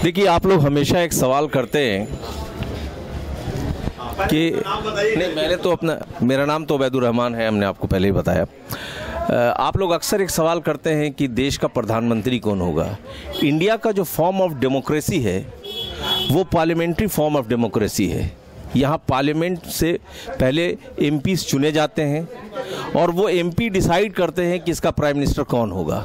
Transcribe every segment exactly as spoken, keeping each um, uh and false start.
देखिए, आप लोग हमेशा एक सवाल करते हैं कि नहीं, मैंने तो अपना मेरा नाम तो उबैदुर रहमान है, हमने आपको पहले ही बताया। आप लोग अक्सर एक सवाल करते हैं कि देश का प्रधानमंत्री कौन होगा। इंडिया का जो फॉर्म ऑफ डेमोक्रेसी है वो पार्लियामेंट्री फॉर्म ऑफ डेमोक्रेसी है। यहाँ पार्लियामेंट से पहले एमपीज चुने जाते हैं और वो एमपी डिसाइड करते हैं कि इसका प्राइम मिनिस्टर कौन होगा।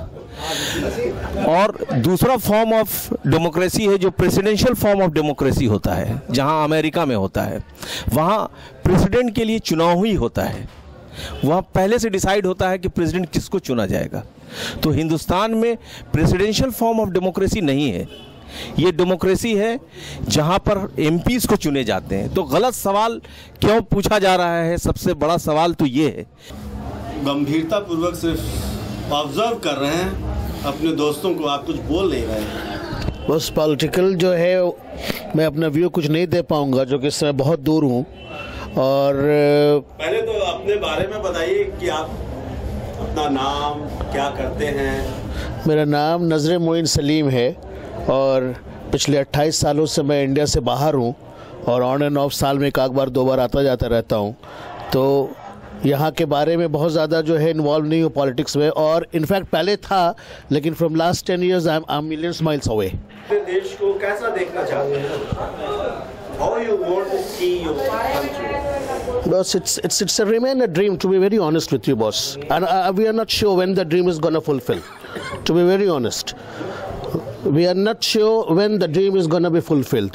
और दूसरा फॉर्म ऑफ डेमोक्रेसी है जो प्रेसिडेंशियल फॉर्म ऑफ डेमोक्रेसी होता है, जहाँ अमेरिका में होता है। वहाँ प्रेसिडेंट के लिए चुनाव ही होता है, वहाँ पहले से डिसाइड होता है कि प्रेसिडेंट किसको चुना जाएगा। तो हिंदुस्तान में प्रेसिडेंशियल फॉर्म ऑफ डेमोक्रेसी नहीं है, ये डेमोक्रेसी है जहां पर एमपीज को चुने जाते हैं। तो गलत सवाल क्यों पूछा जा रहा है? सबसे बड़ा सवाल तो ये है। गंभीरता पूर्वक सिर्फ ऑब्जर्व कर रहे हैं अपने दोस्तों को, आप कुछ बोल नहीं रहे हैं। बस पॉलिटिकल जो है मैं अपना व्यू कुछ नहीं दे पाऊंगा, जो कि इस समय बहुत दूर हूँ। और पहले तो अपने बारे में बताइए कि आप अपना नाम क्या करते हैं। मेरा नाम नज़र मोइन सलीम है और पिछले अट्ठाईस सालों से मैं इंडिया से बाहर हूँ और ऑन एंड ऑफ साल में एक आध बार दो बार आता जाता रहता हूँ। तो यहाँ के बारे में बहुत ज़्यादा जो है इन्वॉल्व नहीं हूँ पॉलिटिक्स में, और इनफैक्ट पहले था, लेकिन from last ten years I am millions miles away. देश को कैसा देखना चाहते हैं? How you want to see your country? Boss, it's it's it's a remain a dream, to be very honest with you, boss. And uh, we are not sure when the dream is gonna fulfill. To be very honest, we are not sure when the dream is gonna be fulfilled.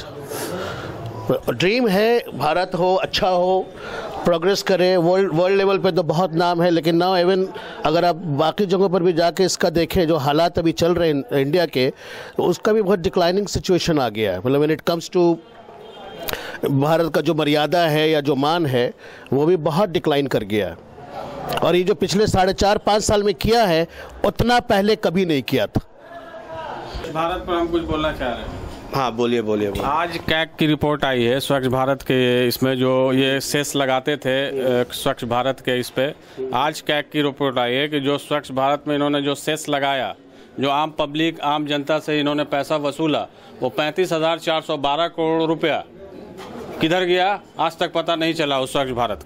Dream है भारत हो, अच्छा हो, progress करे, world world level पे तो बहुत नाम है। लेकिन नाउ इवन अगर आप बाकी जगहों पर भी जाके इसका देखें, जो हालात अभी चल रहे हैं इंडिया के, उसका भी बहुत डिक्लाइनिंग सिचुएशन आ गया है। मतलब when it comes to Bharat का जो मर्यादा है या जो मान है वो भी बहुत डिक्लाइन कर गया है। और ये जो पिछले साढ़े चार पाँच साल में किया है उतना पहले कभी नहीं किया था। भारत पर हम कुछ बोलना चाह रहे हैं। हाँ, बोलिए बोलिए। आज कैग की रिपोर्ट आई है स्वच्छ भारत के, इसमें जो ये सेस लगाते थे स्वच्छ भारत के, इस पे आज कैग की रिपोर्ट आई है कि जो स्वच्छ भारत में इन्होंने जो सेस लगाया, जो आम पब्लिक आम जनता से इन्होंने पैसा वसूला, वो पैंतीस हजार चार सौ बारह करोड़ रुपया किधर गया आज तक पता नहीं चला उस स्वच्छ भारत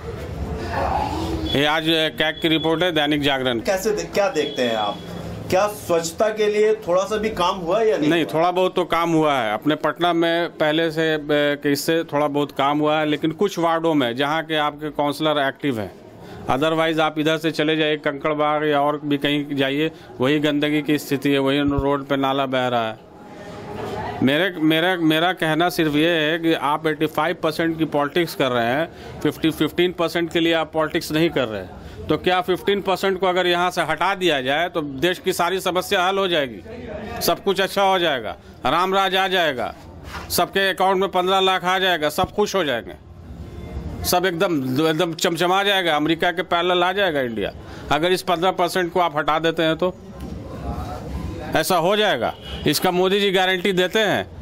का। ये आज कैग की रिपोर्ट है दैनिक जागरण। कैसे दे, क्या देखते हैं आप? क्या स्वच्छता के लिए थोड़ा सा भी काम हुआ या नहीं? नहीं, थोड़ा बहुत तो काम हुआ है। अपने पटना में पहले से इससे थोड़ा बहुत काम हुआ है, लेकिन कुछ वार्डों में जहाँ के आपके काउंसलर एक्टिव हैं, अदरवाइज आप इधर से चले जाइए कंकड़बाग या और भी कहीं जाइए, वही गंदगी की स्थिति है, वही रोड पे नाला बह रहा है। मेरे मेरा मेरा कहना सिर्फ ये है कि आप पचासी परसेंट की पॉलिटिक्स कर रहे हैं, पचास पंद्रह परसेंट के लिए आप पॉलिटिक्स नहीं कर रहे हैं। तो क्या पंद्रह परसेंट को अगर यहाँ से हटा दिया जाए तो देश की सारी समस्या हल हो जाएगी, सब कुछ अच्छा हो जाएगा, राम राज आ जाएगा, सबके अकाउंट में पंद्रह लाख आ जाएगा, सब खुश हो जाएंगे, सब एकदम एकदम चमचमा जाएगा, अमेरिका के पैरेलल आ जाएगा इंडिया। अगर इस पंद्रह परसेंट को आप हटा देते हैं तो ऐसा हो जाएगा, इसका मोदी जी गारंटी देते हैं।